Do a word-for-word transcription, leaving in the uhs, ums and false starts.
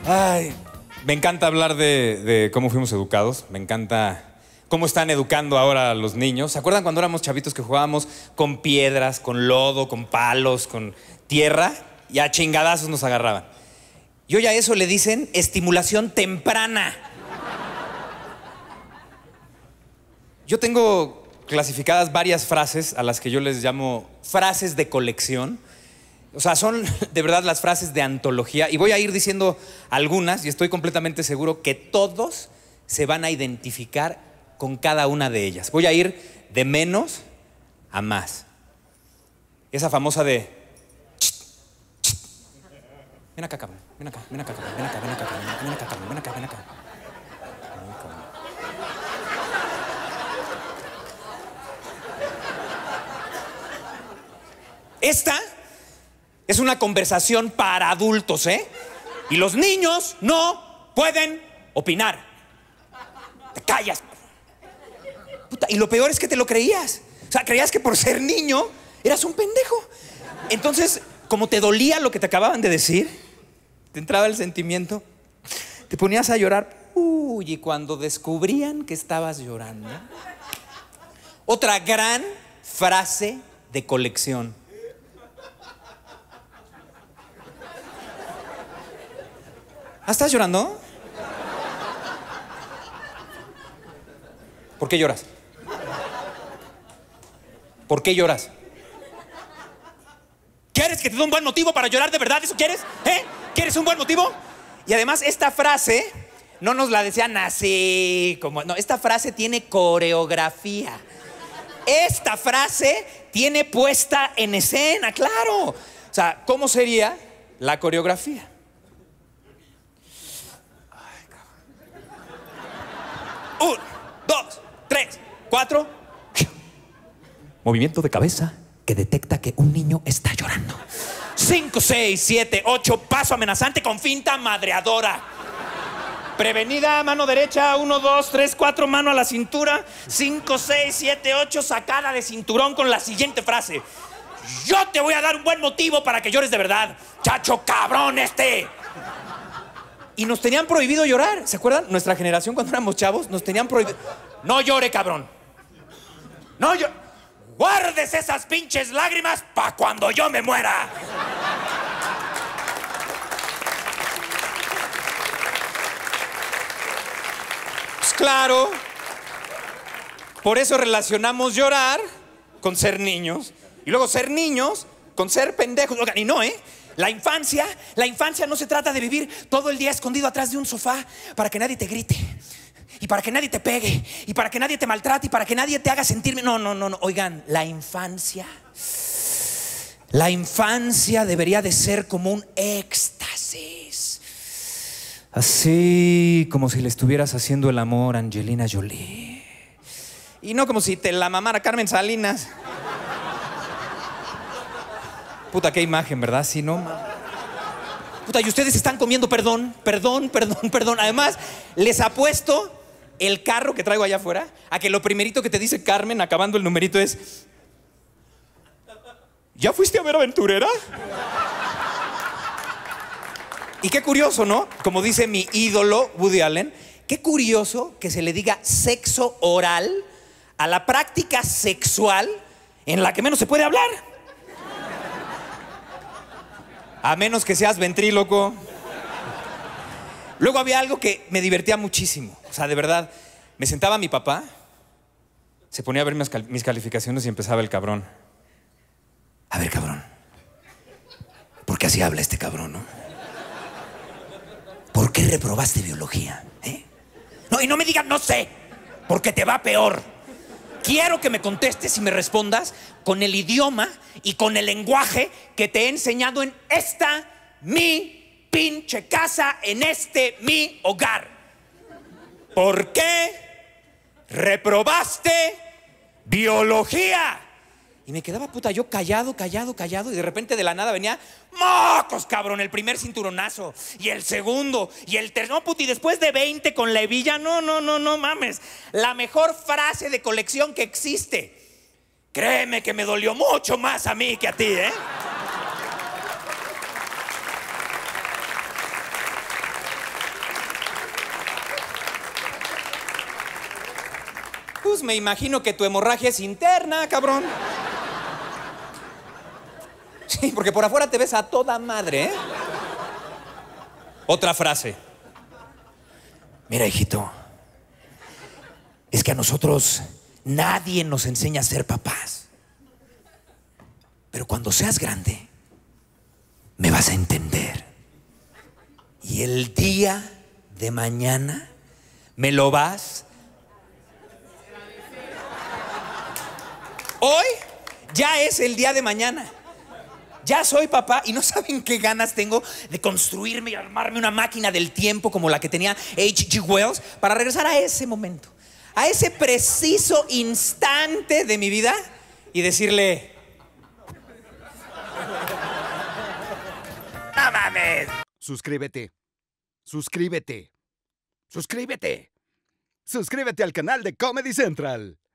Ay, me encanta hablar de, de cómo fuimos educados. Me encanta cómo están educando ahora a los niños. ¿Se acuerdan cuando éramos chavitos que jugábamos con piedras, con lodo, con palos, con tierra? Y a chingadazos nos agarraban. Y hoy a eso le dicen estimulación temprana. Yo tengo clasificadas varias frases a las que yo les llamo frases de colección. O sea, son de verdad las frases de antología. Y voy a ir diciendo algunas y estoy completamente seguro que todos se van a identificar con cada una de ellas. Voy a ir de menos a más. Esa famosa de... Ven acá, cabrón. Ven acá, ven acá, cabrón. Ven acá, ven acá, cabrón. Ven acá, cabrón. Ven acá, ven acá. Esta es una conversación para adultos, ¿eh? Y los niños no pueden opinar. Te callas. Puta, y lo peor es que te lo creías. O sea, creías que por ser niño eras un pendejo. Entonces, como te dolía lo que te acababan de decir, te entraba el sentimiento, te ponías a llorar. Uy, y cuando descubrían que estabas llorando. Otra gran frase de colección. ¿Ah, estás llorando? ¿Por qué lloras? ¿Por qué lloras? ¿Quieres que te dé un buen motivo para llorar de verdad? ¿Eso quieres? ¿Eh? ¿Quieres un buen motivo? Y además esta frase no nos la decían así como... No, esta frase tiene coreografía. Esta frase tiene puesta en escena, claro. O sea, ¿cómo sería la coreografía? Un, dos, tres, cuatro. Movimiento de cabeza que detecta que un niño está llorando. Cinco, seis, siete, ocho. Paso amenazante con finta madreadora. Prevenida, mano derecha. Uno, dos, tres, cuatro. Mano a la cintura. Cinco, seis, siete, ocho. Sacada de cinturón con la siguiente frase. Yo te voy a dar un buen motivo para que llores de verdad. Chacho cabrón este. Y nos tenían prohibido llorar. ¿Se acuerdan? Nuestra generación cuando éramos chavos nos tenían prohibido. No llore, cabrón. No llore. Guardes esas pinches lágrimas pa' cuando yo me muera. Pues claro. Por eso relacionamos llorar con ser niños. Y luego ser niños con ser pendejos. Oigan, y no, ¿eh? La infancia, la infancia no se trata de vivir todo el día escondido atrás de un sofá para que nadie te grite y para que nadie te pegue y para que nadie te maltrate y para que nadie te haga sentirme. No, no, no, no. Oigan, la infancia, la infancia debería de ser como un éxtasis. Así como si le estuvieras haciendo el amor a Angelina Jolie. Y no como si te la mamara Carmen Salinas. Puta, qué imagen, ¿verdad? Sí, no. Puta, y ustedes están comiendo perdón, perdón, perdón, perdón. Además, les apuesto el carro que traigo allá afuera a que lo primerito que te dice Carmen, acabando el numerito, es... ¿Ya fuiste a ver Aventurera? Y qué curioso, ¿no? Como dice mi ídolo, Woody Allen, qué curioso que se le diga sexo oral a la práctica sexual en la que menos se puede hablar. A menos que seas ventríloco. Luego había algo que me divertía muchísimo. O sea, de verdad, me sentaba mi papá, se ponía a ver mis, cal mis calificaciones y empezaba el cabrón. A ver, cabrón, ¿por qué así habla este cabrón, no? ¿Por qué reprobaste biología? ¿Eh? No, y no me digas no sé, porque te va peor. Quiero que me contestes y me respondas con el idioma y con el lenguaje que te he enseñado en esta mi pinche casa, en este mi hogar. ¿Por qué reprobaste biología? Y me quedaba, puta, yo callado, callado, callado. Y de repente de la nada venía, ¡mocos, cabrón! El primer cinturonazo. Y el segundo. Y el tercero. No, puta, y después de veinte con la hebilla. No, no, no, no mames. La mejor frase de colección que existe. Créeme que me dolió mucho más a mí que a ti, ¿eh? pues me imagino que tu hemorragia es interna, cabrón. Sí, porque por afuera te ves a toda madre, ¿eh? Otra frase. Mira, hijito, es que a nosotros nadie nos enseña a ser papás. Pero cuando seas grande, me vas a entender. Y el día de mañana me lo vas. Hoy ya es el día de mañana. Ya soy papá y no saben qué ganas tengo de construirme y armarme una máquina del tiempo como la que tenía H G Wells para regresar a ese momento, a ese preciso instante de mi vida y decirle: ¡no mames! Suscríbete. Suscríbete. Suscríbete. Suscríbete al canal de Comedy Central.